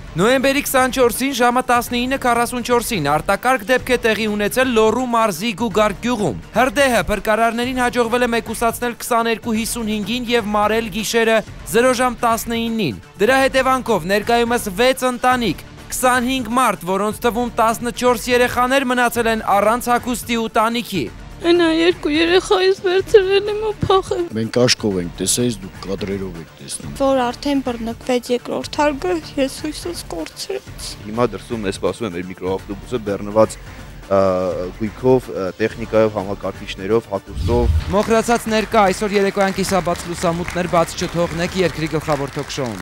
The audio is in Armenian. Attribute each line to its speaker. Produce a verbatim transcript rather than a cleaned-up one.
Speaker 1: Նոյեմբերի քսանչորսին ժամը տասնինը քառասունչորսին արտակարգ դեպք է տեղի ունեցել Լոռու մարզի Գուգարկ գյուղում։ Հրդեհը փրկարարներին հաջողվել է մեկուսացնել քսաներկու հիսունհինգին եւ մարել գիշերը զրո ժամ տասնինին։ Դրա հետևանքով ներկայումս վեց ընտանիք, քսանհինգ մարդ, որոնց թվում տասնչորս երեխաներ մնացել են առանց հագուստի ու տանիքի։
Speaker 2: Այնա երկու երեխայից վերցրել եմ ու փախել։
Speaker 3: Մենք աշկով ենք տեսել, դուք կադրերով եք տեսնում։
Speaker 2: Որ արդեն բռնկվեց երկրորդ հարգը, ես հույսս կորցրեց։
Speaker 4: Հիմա դրսում մեզ սպասում է մեր միկրոավտոբուսը բեռնված գույքով, տեխնիկայով, համակարգիչներով, հագուստով։
Speaker 1: Մոխրացած ներկա այսօր երեկոյան կիսաբաց լուսամուտներ բաց չթողնեք երկրի գլխավոր թոք շոուն։